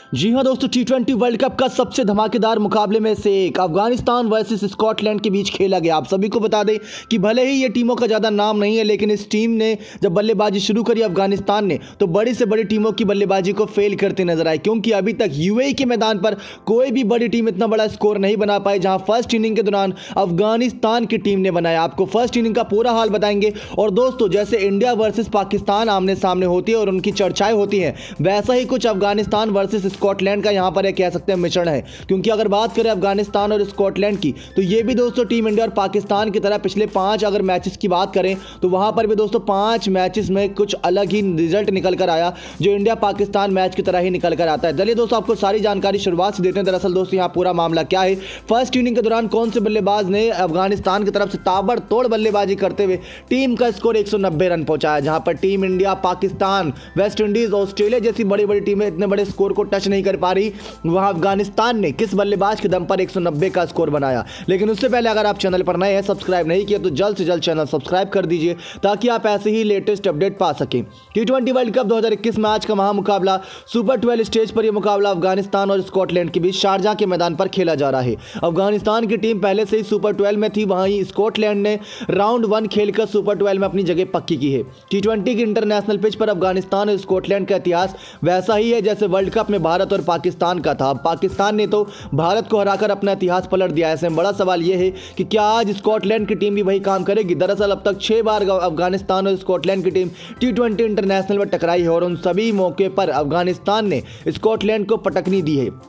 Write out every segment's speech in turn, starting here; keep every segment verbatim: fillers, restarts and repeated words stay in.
जी हां दोस्तों, T twenty world cup का सबसे धमाकेदार मुकाबले में से एक अफगानिस्तान वर्सेस स्कॉटलैंड के बीच खेला गया। आप सभी को बता दें कि भले ही ये टीमों का ज़्यादा नाम नहीं है, लेकिन इस टीम ने जब बल्लेबाजी शुरू करी अफगानिस्तान ने, तो बड़ी से बड़ी टीमों की बल्लेबाजी को फेल करते नजर आए, क्योंकि अभी तक यूएई के मैदान पर कोई भी बड़ी टीम इतना बड़ा स्कोर नहीं बना पाई जहां फर्स्ट इनिंग के दौरान अफगानिस्तान की टीम ने बनाया। आपको फर्स्ट इनिंग का पूरा हाल बताएंगे। और दोस्तों, जैसे इंडिया वर्सेस पाकिस्तान आमने सामने होती है और उनकी चर्चाएं होती हैं, वैसा ही कुछ अफगानिस्तान वर्सेस स्कॉटलैंड का यहां पर एक कह सकते हैं मिश्रण है। क्योंकि अगर बात करें अफगानिस्तान और स्कॉटलैंड की, तो ये भी दोस्तों टीम इंडिया और पाकिस्तान की तरह पिछले पांच अगर मैचेस की बात करें तो वहां पर भी दोस्तों पांच मैचेस में कुछ अलग ही रिजल्ट निकल कर आया, जो इंडिया पाकिस्तान मैच की तरह ही निकल कर आता है। चलिए दोस्तों, आपको सारी जानकारी शुरुआत से देते हैं। दरअसल दोस्तों, यहाँ पूरा मामला क्या है, फर्स्ट इनिंग के दौरान कौन से बल्लेबाज ने अफगानिस्तान की तरफ से ताबड़तोड़ बल्लेबाजी करते हुए टीम का स्कोर एक सौ नब्बे रन पहुंचाया, जहां पर team India, Pakistan, West Indies, Australia जैसी बड़ी बड़ी टीमें इतने बड़े स्कोर को टच नहीं कर पा रही। वहां अफगानिस्तान ने किस बल्लेबाज के दम पर एक सौ नब्बे का स्कोर बनाया। लेकिन उससे पहले अगर आप चैनल पर नए हैं, सब्सक्राइब नहीं किया, तो जल्द से जल्द चैनल सब्सक्राइब कर दीजिए ताकि आप ऐसे ही लेटेस्ट अपडेट पा सकें। टी ट्वेंटी वर्ल्ड कप दो हज़ार इक्कीस में आज का महामुकाबला सुपर ट्वेल्व स्टेज पर यह मुकाबला अफगानिस्तान और स्कॉटलैंड के बीच शारजाह के मैदान पर खेला जा रहा है। अफगानिस्तान की टीम पहले से ही सुपर ट्वेल्व में थी, वहीं स्कॉटलैंड ने राउंड वन खेलकर सुपर ट्वेल्व में अपनी जगह पक्की की है। टी ट्वेंटी की इंटरनेशनल पिच पर अफगानिस्तान और स्कॉटलैंड का इतिहास वैसा ही है जैसे वर्ल्ड कप में भारत और पाकिस्तान का था। पाकिस्तान ने तो भारत को हराकर अपना इतिहास पलट दिया है। ऐसे में बड़ा सवाल यह है कि क्या आज स्कॉटलैंड की टीम भी वही काम करेगी। दरअसल अब तक छह बार अफगानिस्तान और स्कॉटलैंड की टीम टी ट्वेंटी इंटरनेशनल में टकराई है और उन सभी मौके पर अफगानिस्तान ने स्कॉटलैंड को पटकनी दी है।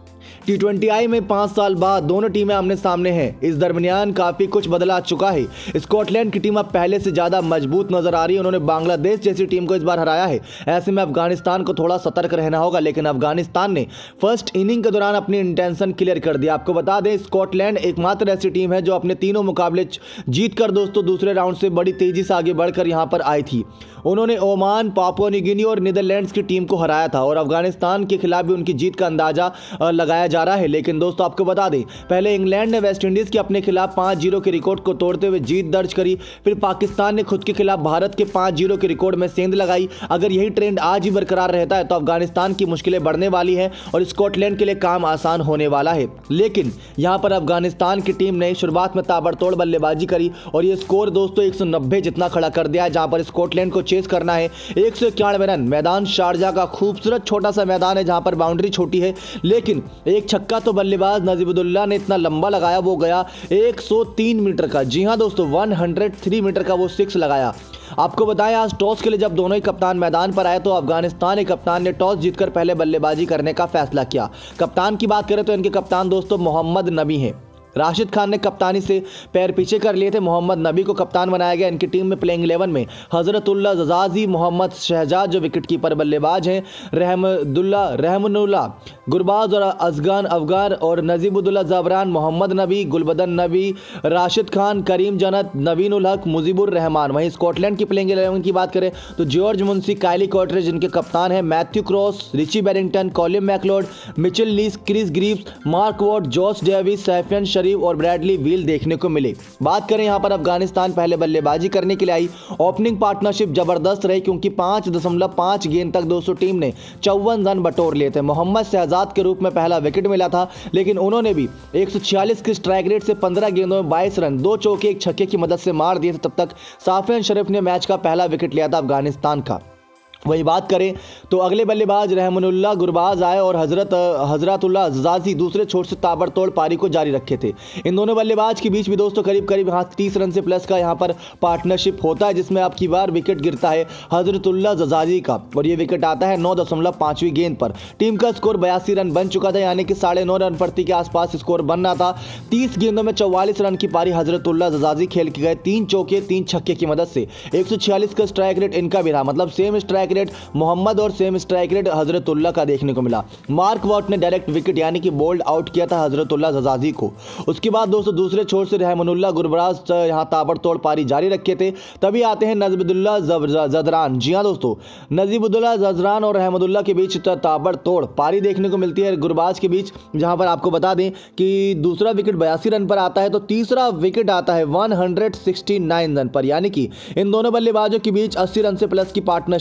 टी ट्वेंटी आई में पांच साल बाद दोनों टीमें आमने सामने हैं। इस दरमियान काफी कुछ बदला चुका है। स्कॉटलैंड की टीम अब पहले से ज्यादा मजबूत नजर आ रही है। उन्होंने बांग्लादेश जैसी टीम को इस बार हराया है। ऐसे में अफगानिस्तान को थोड़ा सतर्क रहना होगा, लेकिन अफगानिस्तान ने फर्स्ट इनिंग के दौरान अपनी इंटेंशन क्लियर कर दिया। आपको बता दें, स्कॉटलैंड एकमात्र ऐसी टीम है जो अपने तीनों मुकाबले जीत कर दोस्तों दूसरे राउंड से बड़ी तेजी से आगे बढ़कर यहां पर आई थी। उन्होंने ओमान, पापुआ न्यू गिनी और नीदरलैंड्स की टीम को हराया था और अफगानिस्तान के खिलाफ भी उनकी जीत का अंदाजा लगाया जा रहा है। लेकिन दोस्तों, आपको बता दें, पहले इंग्लैंड ने वेस्ट इंडीज के अपने खिलाफ पाँच जीरो के रिकॉर्ड को तोड़ते हुए जीत दर्ज करी। फिर पाकिस्तान ने खुद के खिलाफ भारत के पाँच जीरो के रिकॉर्ड में सेंध लगाई। अगर यही ट्रेंड आज ही बरकरार रहता है तो अफगानिस्तान की मुश्किलें बढ़ने वाली हैं और स्कॉटलैंड के लिए काम आसान होने वाला है। लेकिन यहां पर अफगानिस्तान की टीम ने शुरुआत में ताबड़तोड़ बल्लेबाजी करी और ये स्कोर दोस्तों एक सौ नब्बे जितना खड़ा कर दिया है, जहां पर स्कॉटलैंड को चेस करना है एक सौ इक्यानवे रन। मैदान शारजाह का खूबसूरत छोटा सा मैदान है जहां पर बाउंड्री छोटी है, लेकिन एक छक्का तो बल्लेबाज नजीबुद्दौला ने इतना लंबा लगाया, वो गया एक सौ तीन मीटर का। जी हां दोस्तों, एक सौ तीन मीटर का वो सिक्स लगाया। आपको बताएं, आज टॉस के लिए जब दोनों ही कप्तान मैदान पर आए तो अफगानिस्तान के कप्तान ने टॉस जीतकर पहले बल्लेबाजी करने का फैसला किया। कप्तान की बात करें तो इनके कप्तान दोस्तों मोहम्मद नबी हैं। राशिद खान ने कप्तानी से पैर पीछे कर लिए थे। मोहम्मद नबी को कप्तान बनाया गया। इनकी टीम में प्लेइंग इलेवन में हजरतुल्ला जजाजी, मोहम्मद शहजाद जो विकेट कीपर बल्लेबाज हैं, रहमदुल्ला रहमनुल्ला गुरबाज और अजगान अफगान और नजीबुद्दौला जबरान, मोहम्मद नबी, गुलबदन नबी, राशिद खान, करीम जन्नत, नवीन उल हक, मुजीबुर रहमान। वहीं स्कॉटलैंड की प्लेइंग इलेवन की बात करें तो जॉर्ज मुंशी, कायली कॉटरेज जिनके कप्तान हैं, Matthew Cross, Richie Berrington, Colin MacLeod, Michael Leask, Chris Greaves, Mark Ward, Jos Davis, Safyaan Sharif और ब्रैडली वील देखने को मिले। बात करें यहां पर अफगानिस्तान पहले बल्लेबाजी करने के लिए आई। ओपनिंग पार्टनरशिप जबरदस्त रही, क्योंकि पांच दशमलव पांच गेंद तक दोस्तों टीम ने चौवन रन बटोर लिए थे। मोहम्मद शहजाद के रूप में पहला विकेट मिला था, लेकिन उन्होंने भी एक सौ छियालीस की स्ट्राइक रेट से पंद्रह गेंदों में बाईस रन, दो चौके एक छक्के की मदद से मार दिए थे। तब तक साफियन शरीफ ने मैच का पहला विकेट लिया था अफगानिस्तान का। वही बात करें तो अगले बल्लेबाज रहमनुल्ला गुरबाज आए और हजरत हजरतुल्ला जजाजी दूसरे छोर से ताबड़तोड़ पारी को जारी रखे थे। इन दोनों बल्लेबाज के बीच भी दोस्तों करीब करीब यहाँ तीस रन से प्लस का यहाँ पर पार्टनरशिप होता है, जिसमें अब की बार विकेट गिरता है हजरतुल्ला जजाजी का और ये विकेट आता है नौ दशमलव पाँचवीं गेंद पर। टीम का स्कोर बयासी रन बन चुका था, यानी कि साढ़े नौ रन प्रति के आसपास स्कोर बनना था। तीस गेंदों में चौवालीस रन की पारी हजरतुल्ला जजाजी खेल के गए, तीन चौके तीन छक्के की मदद से। एक सौ छियालीस का स्ट्राइक रेट इनका भी रहा, मतलब सेम स्ट्राइक रेट मोहम्मद और सेम स्ट्राइक रेट हजरतुल्ला का देखने को मिला। मार्क वॉट ने डायरेक्ट विकेट यानी कि बोल्ड आउट किया था हजरतुल्ला जजाजी को। उसके बाद दोस्तों दूसरे छोर से रहमनुल्ला गुरबाज यहां ताबड़तोड़ पारी जारी रखे थे। तभी आते हैं नजीबुद्दौला जदरान। जी हां दोस्तों, नजीबुद्दौला जदरान और रहमदुल्ला के बीच ताबड़तोड़ पारी देखने को मिलती है गुरबाज के बीच, जहां पर आपको बता दें कि दूसरा विकेट बयासी रन पर आता है तो तीसरा विकेट आता है एक सौ उनहत्तर रन पर, यानी कि इन दोनों बल्लेबाजों के बीच अस्सी रन से प्लस की पार्टनरशिप देखने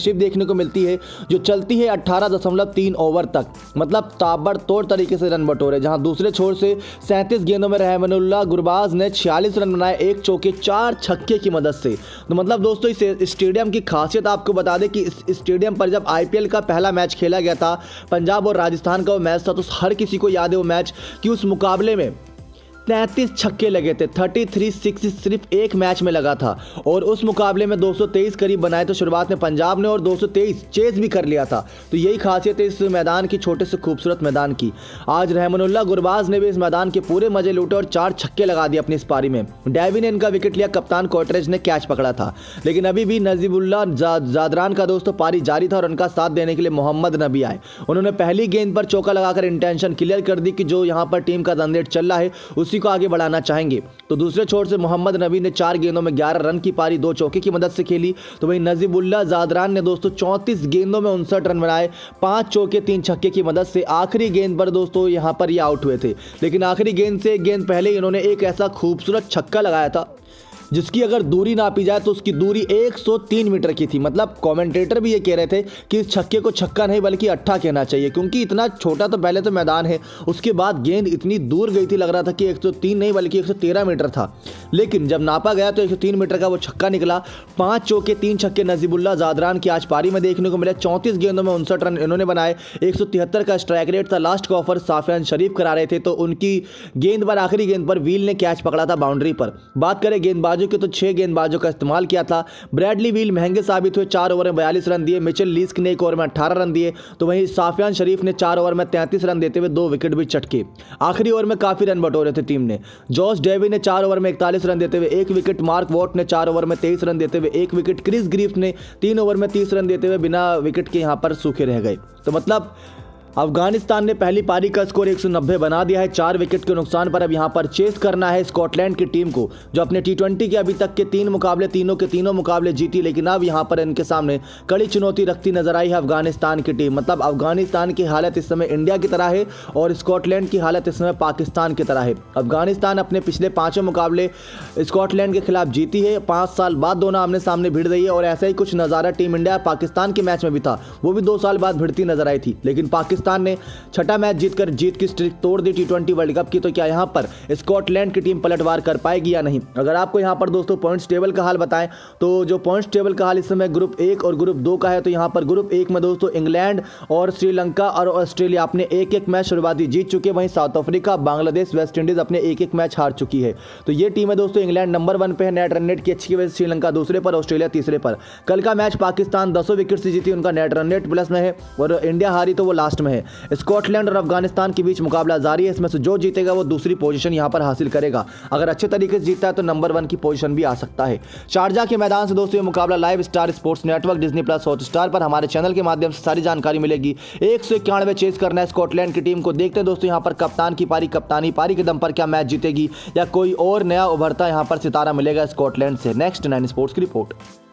देखने को मिलती है जो चलती है अट्ठारह दशमलव तीन ओवर तक, मतलब ताबड़तोड़ तरीके से रन बटोरे। जहां दूसरे छोर से सैंतीस गेंदों में रहमानुल्लाह गुरबाज ने छियालीस रन बनाए, एक चौके चार छक्के की मदद से। तो मतलब दोस्तों इस स्टेडियम की खासियत आपको बता दें कि इस स्टेडियम पर जब आईपीएल का पहला मैच खेला गया था, पंजाब और राजस्थान का वो मैच था, तो हर किसी को याद है वो मैच कि उस मुकाबले में तैंतीस छक्के लगे थे। तैंतीस सिक्स सिर्फ एक मैच में लगा था और उस मुकाबले में दो सौ तेईस करीब बनाए तो शुरुआत में पंजाब ने और दो सौ तेईस चेज भी कर लिया था। तो यही खासियत है इस मैदान की, छोटे से खूबसूरत मैदान की। आज रहमानुल्लाह गुरबाज ने भी इस मैदान के पूरे मजे लूटे और चार छक्के लगा दिए अपनी इस पारी में। डेवी ने इनका विकेट लिया, कप्तान कोटरेज ने कैच पकड़ा था, लेकिन अभी भी नजीबुल्लाह जादरान का दोस्तों पारी जारी था और उनका साथ देने के लिए मोहम्मद नबी आए। उन्होंने पहली गेंद पर चौका लगाकर इंटेंशन क्लियर कर दी कि जो यहाँ पर टीम का रनरेट चल रहा है उसी को आगे बढ़ाना चाहेंगे। तो दूसरे छोर से मोहम्मद नबी ने चार गेंदों में ग्यारह रन की पारी दो चौके की मदद से खेली। तो वहीं नजीबुल्लाह जादरान ने दोस्तों चौंतीस गेंदों में उनसठ रन बनाए, पांच चौके तीन छक्के की मदद से। आखिरी गेंद पर दोस्तों यहां पर ये आउट हुए थे, लेकिन आखिरी गेंद से एक गेंद पहले इन्होंने एक ऐसा खूबसूरत छक्का लगाया था जिसकी अगर दूरी नापी जाए तो उसकी दूरी एक सौ तीन मीटर की थी। मतलब कमेंटेटर भी ये कह रहे थे कि इस छक्के को छक्का नहीं बल्कि अट्ठा कहना चाहिए, क्योंकि इतना छोटा तो पहले तो मैदान है, उसके बाद गेंद इतनी दूर गई थी, लग रहा था कि एक सौ तीन नहीं बल्कि एक सौ तेरह मीटर था, लेकिन जब नापा गया तो एक सौ तीन मीटर का वो छक्का निकला। पांच चौके तीन छक्के नजीबुल्लाह जादरान की आज पारी में देखने को मिले। चौंतीस गेंदों में उनसठ रन इन्होंने बनाए, एक सौ तिहत्तर का स्ट्राइक रेट था। लास्ट का ऑफर साफियान शरीफ करा रहे थे तो उनकी गेंद पर आखिरी गेंद पर व्हील ने कैच पकड़ा था बाउंड्री पर। बात करें गेंदबाजों की तो छह गेंद बाजों का इस्तेमाल किया था। ब्रैडली व्हील महंगे साबित हुए, चार ओवर में बयालीस रन दिए। मिचेल लीस्क ने एक ओवर में अठारह रन दिए। तो वहीं साफियान शरीफ ने चार ओवर में तैंतीस रन देते हुए दो विकेट भी चटके। आखिरी ओवर में काफी रन बटोरे थे टीम ने। जॉस डेवी ने चार ओवर में इकतालीस रन देते हुए एक विकेट। मार्क वॉट ने चार ओवर में तेईस रन देते हुए एक विकेट। क्रिस ग्रीफ ने तीन ओवर में तीस रन देते हुए बिना विकेट के यहां पर सूखे रह गए। तो मतलब अफगानिस्तान ने पहली पारी का स्कोर एक सौ नब्बे बना दिया है। चार विकेट के नुकसान पर अब यहां पर चेस करना है स्कॉटलैंड की टीम को, जो अपने टी ट्वेंटी के अभी तक के तीन मुकाबले तीनों के तीनों मुकाबले जीती, लेकिन अब यहां पर इनके सामने कड़ी चुनौती रखती नजर आई है अफगानिस्तान की टीम। मतलब अफगानिस्तान की हालत इस समय इंडिया की तरह है और स्कॉटलैंड की हालत इस समय पाकिस्तान की तरह है। अफगानिस्तान अपने पिछले पांचों मुकाबले स्कॉटलैंड के खिलाफ जीती है, पांच साल बाद दोनों आमने सामने भिड़ रही है और ऐसा ही कुछ नजारा टीम इंडिया पाकिस्तान के मैच में भी था, वो भी दो साल बाद भिड़ती नजर आई थी, लेकिन पाकिस्तान ने छठा मैच जीतकर जीत की स्ट्रिक तोड़ दी टी ट्वेंटी वर्ल्ड कप की। तो क्या यहां पर स्कॉटलैंड की टीम पलटवार कर पाएगी या नहीं? अगर आपको यहां पर दोस्तों पॉइंट्स टेबल का हाल बताएं तो जो पॉइंट्स टेबल का हाल इस समय ग्रुप एक और ग्रुप दो का है, तो यहां पर ग्रुप एक में दोस्तों इंग्लैंड और श्रीलंका और ऑस्ट्रेलिया अपने एक एक मैच शुरुआती जीत चुके। वहीं South Africa, Bangladesh, West Indies अपने एक एक मैच हार चुकी है। तो ये टीम है दोस्तों, इंग्लैंड नंबर वन पे है नेट रन रेट की अच्छी वजह से, श्रीलंका दूसरे पर, ऑस्ट्रेलिया तीसरे पर। कल का मैच पाकिस्तान दसों विकेट से जीती, उनका नेट रन रेट प्लस में है, और इंडिया हारी तो वो लास्ट में है। स्कॉटलैंड और अफगानिस्तान के बीच मुकाबला जारी है, इसमें से जो जीतेगा वो दूसरी पोजीशन यहां पर हासिल करेगा। अगर अच्छे तरीके से जीतता है तो नंबर वन की पोजीशन भी आ सकता है। शारजा के मैदान से दोस्तों ये मुकाबला live Star Sports network, Disney plus, Hotstar पर हमारे चैनल के माध्यम से सारी जानकारी मिलेगी। एक सौ इक्यानवे चेस करना है स्कॉटलैंड की टीम को। देखते हैं दोस्तों यहां पर कप्तान की पारी, कप्तानी पारी के दम पर क्या मैच जीतेगी या कोई और नया उभरता यहां पर सितारा मिलेगा स्कॉटलैंड से। नेक्स्ट नाइन स्पोर्ट्स की रिपोर्ट।